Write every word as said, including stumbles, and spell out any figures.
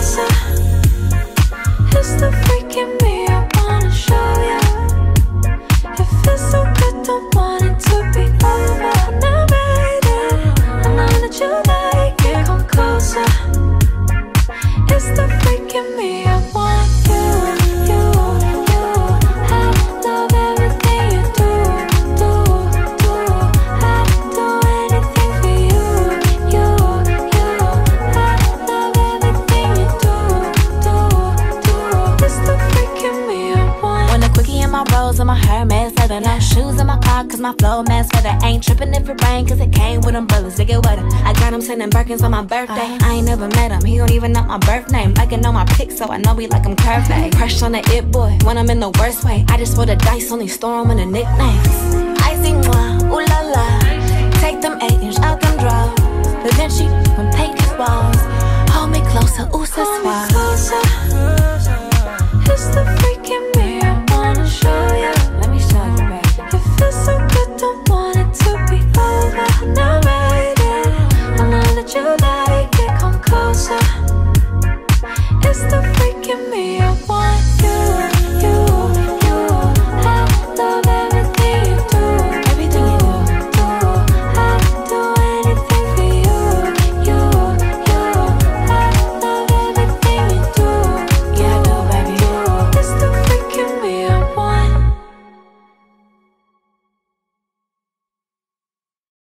closer. It's the freak in me I wanna show ya. It feels so good, don't want it to be over. Now baby, I know that you like it, come closer. It's the freak in me I want you, you, you. I love everything you do, do, do. I'd do anything for you, you, you. I love everything you do, do, do. It's the freak in me I want. When the quickie in my rolls and my Hermes leather, no shoes in my car cause my flow mask feather. Ain't tripping if it rain cause it came with umbrellas, they get wetter. I got him sending Birkins on my birthday. I ain't never met him, he don't even know my birth name. I can know my pics so I know he like him curved. Crush on the it boy when I'm in the worst way. I just roll the dice, only store him in the nicknames. Icy moi, ooh la la. Take them eight inch out them draws. Da Vinci from paint walls. Hold me closer, ooh, so Hold me closer.